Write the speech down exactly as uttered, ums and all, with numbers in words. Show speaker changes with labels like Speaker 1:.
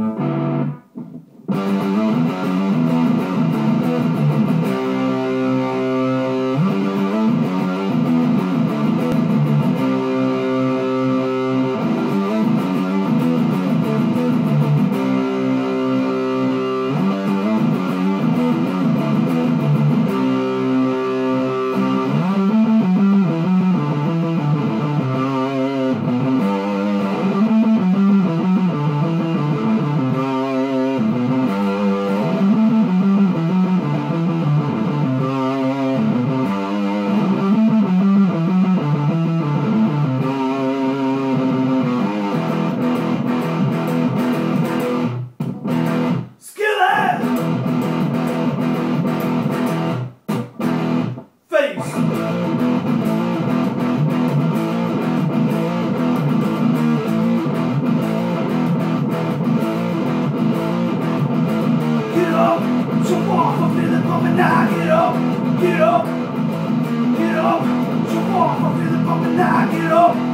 Speaker 1: Jump off, I'm feeling pumping now. Get up, get up, get up. Jump off, I'm feeling pumping now. Get up.